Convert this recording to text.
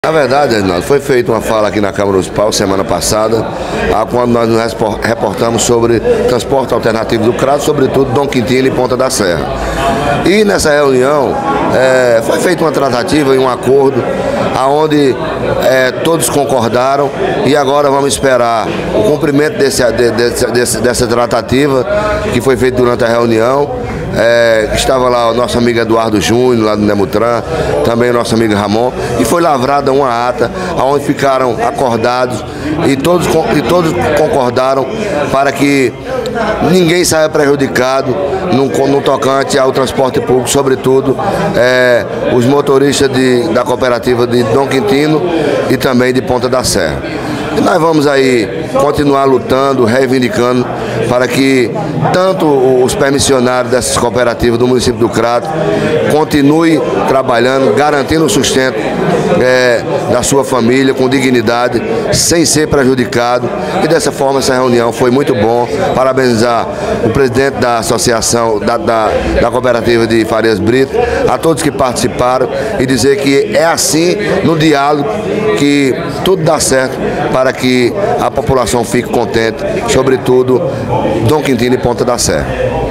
Na verdade, Reginaldo, foi feita uma fala aqui na Câmara Municipal semana passada, quando nós nos reportamos sobre transporte alternativo do Crato, sobretudo Dom Quintino e Ponta da Serra. E nessa reunião foi feita uma tratativa e um acordo onde todos concordaram e agora vamos esperar o cumprimento dessa tratativa que foi feita durante a reunião. Estava lá o nosso amigo Eduardo Júnior, lá do Nemutran, também o nosso amigo Ramon, e foi lavrada uma ata onde ficaram acordados e todos concordaram para que ninguém saia prejudicado no tocante ao transporte público, sobretudo os motoristas da cooperativa de Dom Quintino e também de Ponta da Serra. E nós vamos aí continuar lutando, reivindicando para que tanto os permissionários dessas cooperativas do município do Crato continuem trabalhando, garantindo o sustento da sua família com dignidade, sem ser prejudicado. E dessa forma essa reunião foi muito bom. Parabenizar o presidente da associação da cooperativa de Farias Brito, a todos que participaram e dizer que é assim no diálogo que tudo dá certo para que a população fique contente, sobretudo Dom Quintino e Ponta da Serra.